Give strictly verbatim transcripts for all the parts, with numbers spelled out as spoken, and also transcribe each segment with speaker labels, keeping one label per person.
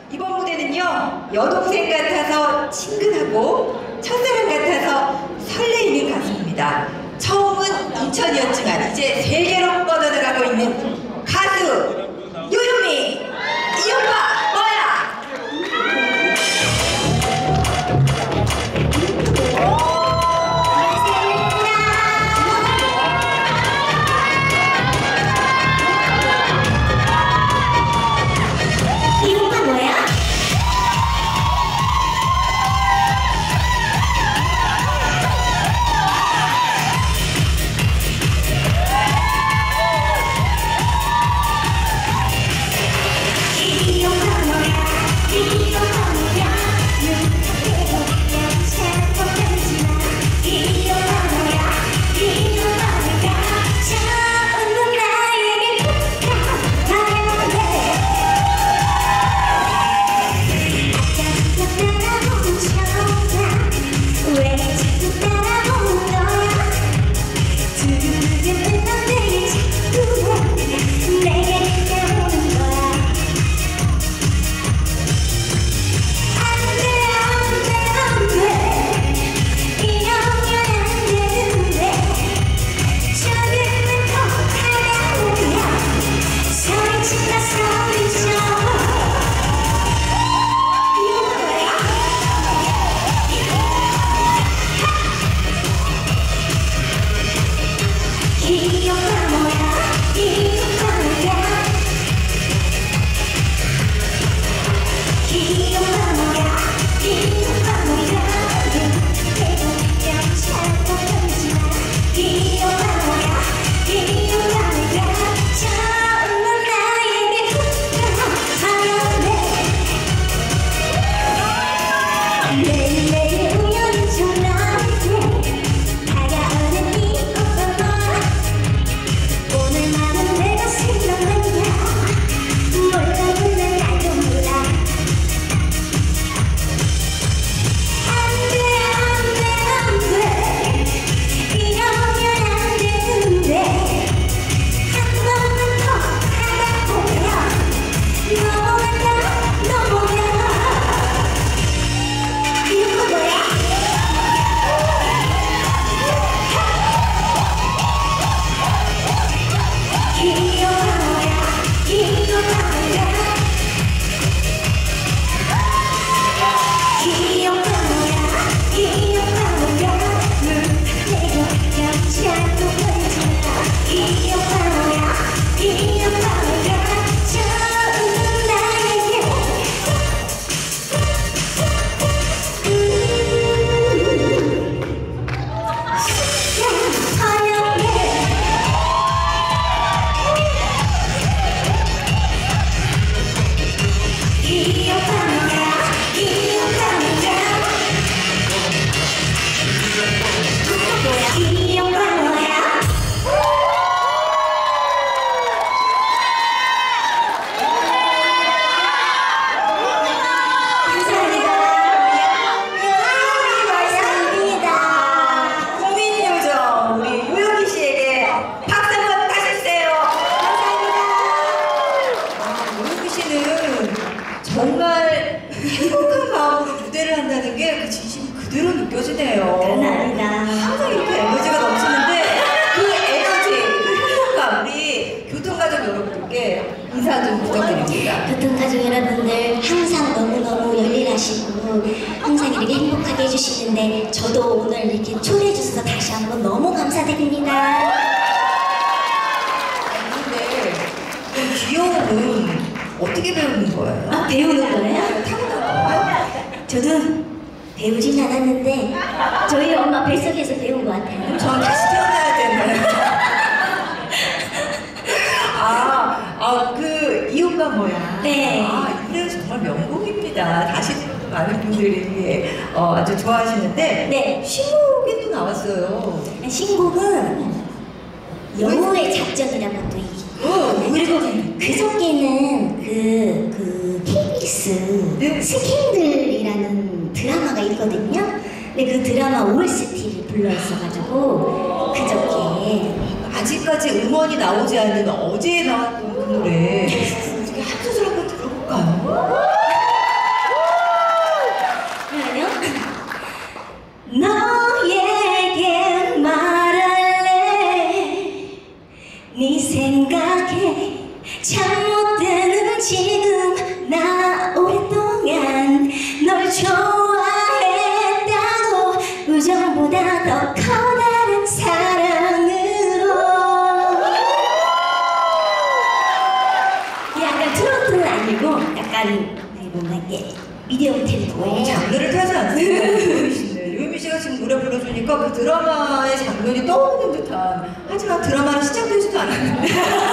Speaker 1: 이번 무대는요, 여동생 같아서 친근하고 첫사랑 같아서 설레이는 가수입니다. 처음은 인천이었지만 이제 세계로 뻗어나가고 있는 가수 요요미! 이 오빠 뭐야?
Speaker 2: 이 오빠 뭐야?
Speaker 1: 정말 행복한 마음으로 무대를 한다는 게 그 진심이 그대로 느껴지네요.
Speaker 2: 그건 아니다.
Speaker 1: 항상 이렇게 에너지가 넘치는데 그 에너지, 그 행복감 우리 교통가족 여러분들께 인사 좀 부탁드립니다.
Speaker 2: 교통가족 여러분들 항상 너무너무 열일하시고 항상 이렇게 행복하게 해주시는데 저도 오늘 이렇게 초대해 주셔서 다시 한번 너무 감사드립니다.
Speaker 1: 근데 그 귀여움은 어떻게 배우는 거예요?
Speaker 2: 아, 배우는 거예요?
Speaker 1: 타고난 거예요?
Speaker 2: 저도 배우진 않았는데 저희 엄마 뱃속에서 배운 것 같아요.
Speaker 1: 전 다시 태어나야 되나요? 아, 아, 그, 이 오빠 뭐야?
Speaker 2: 네.
Speaker 1: 아, 이 노래 정말 명곡입니다. 다시 많은 분들이 어, 아주 좋아하시는데.
Speaker 2: 네.
Speaker 1: 신곡이 또 나왔어요.
Speaker 2: 신곡은 영호의 작전이라는 것도 있고,
Speaker 1: 어,
Speaker 2: 그리고 그저께는 그, 그 케이비에스
Speaker 1: 네.
Speaker 2: 스캔들이라는 드라마가 있거든요. 근데 그 드라마 오에스티를 불러있어가지고 그저께
Speaker 1: 아직까지 음원이 나오지 않은 어제 나왔던 그 노래. 어떻게 한 소절 한번 들어볼까요?
Speaker 2: 약간 네, 뭔가 이게 미디엄
Speaker 1: 어,
Speaker 2: 템포에
Speaker 1: 장르를 타지 않습니다. 유미 씨가 지금 노래 불러주니까 그 드라마의 장면이 떠오르는 듯한, 하지만 드라마는 시작되지도 않았는데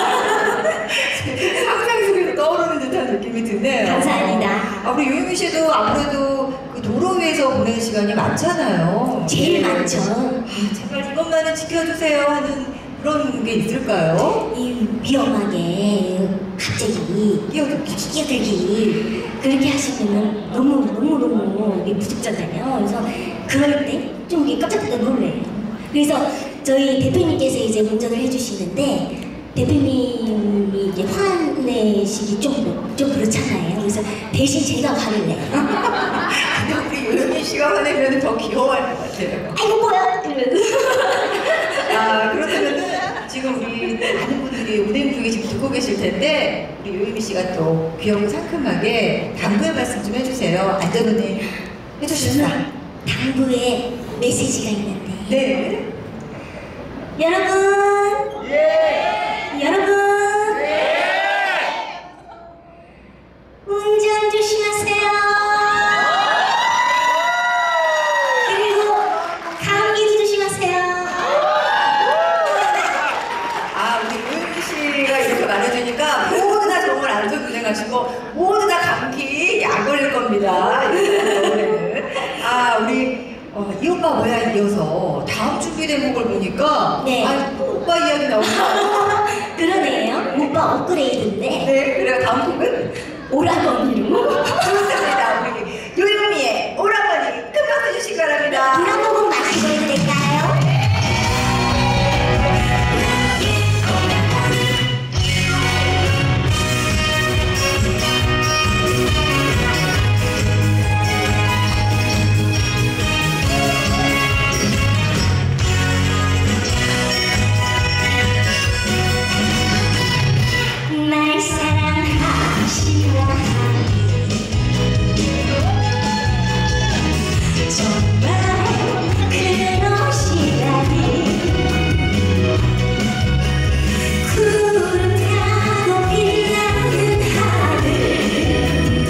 Speaker 1: 상상 속에서 떠오르는 듯한 느낌이 드네요.
Speaker 2: 감사합니다.
Speaker 1: 아, 우리 유미 씨도 아무래도 그 도로 위에서 보내는 시간이 많잖아요.
Speaker 2: 제일 많죠.
Speaker 1: 아, 제발 이것만은 지켜주세요 하는 그런 게 있을까요?
Speaker 2: 이 위험하게 갑자기
Speaker 1: 끼어들기.
Speaker 2: 끼어들기 그렇게 하시면 너무 너무 너무 이게 무섭잖아요. 그래서 그럴 때 좀 이게 깜짝 놀래요. 그래서 저희 대표님께서 이제 운전을 해주시는데 대표님이 이제 화내시기 좀, 좀 그렇잖아요. 그래서 대신 제가 화를 내요.
Speaker 1: 근데 우리 유미 씨가 화내면 더 귀여워할 것 같아요.
Speaker 2: 아이고 뭐야? 이러면서.
Speaker 1: 아, 그렇다면은 지금 우리 많은 분들이 운행 중에 지금 듣고 계실 텐데 우리 유미 씨가 또 귀엽고 상큼하게 당부의 말씀 좀 해주세요. 안전운행 해주십시다.
Speaker 2: 당부에 메시지가 있는데
Speaker 1: 네.
Speaker 2: 여러분
Speaker 1: 예.
Speaker 2: 여러분 운전 조심하세요. 그리고 감기도 조심하세요.
Speaker 1: 아, 우리 유미 씨가 이렇게 말해주니까 모두 다 정말 안전운행하시고 모두 다 감기 약 걸릴 겁니다. 이번에는. 아, 우리 어, 이 오빠 뭐야 이어서 다음 준비 대목을 보니까
Speaker 2: 네.
Speaker 1: 아, 또 오빠 이야기 나오니까
Speaker 2: 그러네요. 오빠 업그레이드인데
Speaker 1: 네, 그래요. 다음 곡은
Speaker 2: 오라버니로
Speaker 1: 좋습니다. 우리 유유미의 오라버니 큰 박수 주시기 바랍니다.
Speaker 2: 노래 한 곡은 많이 보여드릴까요? 날 사랑하시나 정말 그러시다니 구름 타고 빛나는 하늘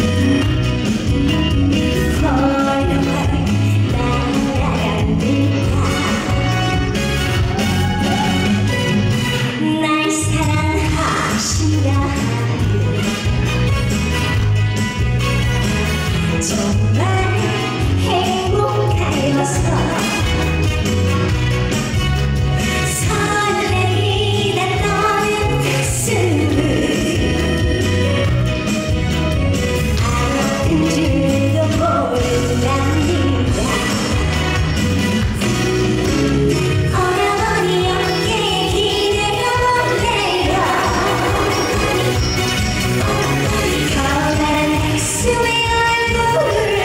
Speaker 2: 헐렁 날아간 듯한 날 사랑하시나 정말 행복하여서 설레이다 떠는 가슴을 아픈 줄도 모른답니다. 오라버니 어깨에 기대어볼래요. 커다란 가슴에 얼굴을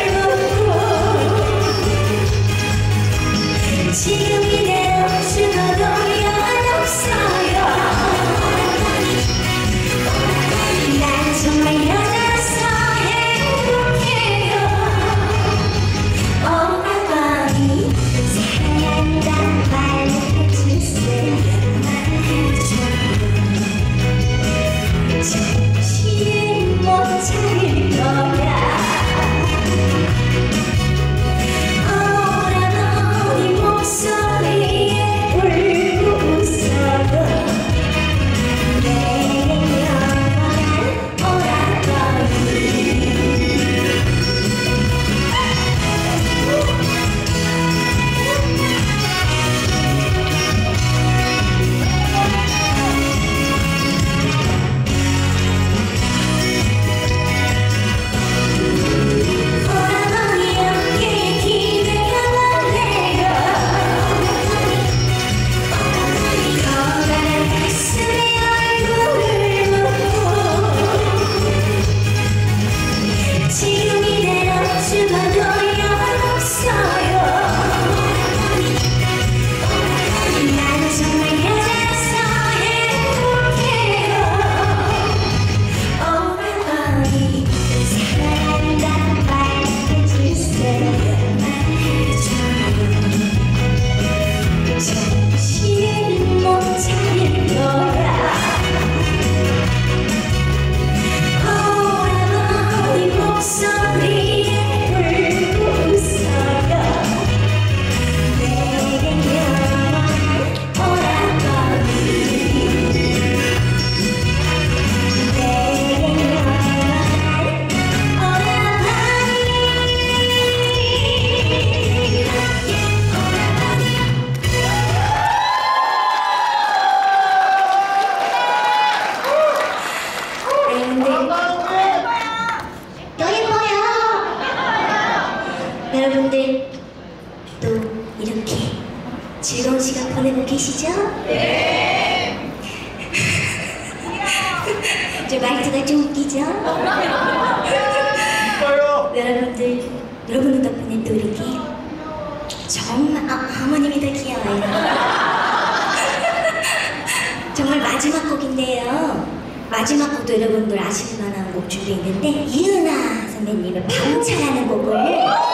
Speaker 2: 여러분들 또 이렇게 즐거운 시간 보내고 계시죠? 네. 저 말투가 좀 웃기죠? 여러분들, 여러분들 덕분에 또 이렇게 정말 아, 어머님이 더 귀여워요. 정말 마지막 곡인데요. 마지막 곡도 여러분들 아실 만한 곡 준비했는데 이은하 선배님의 밤차라는 곡을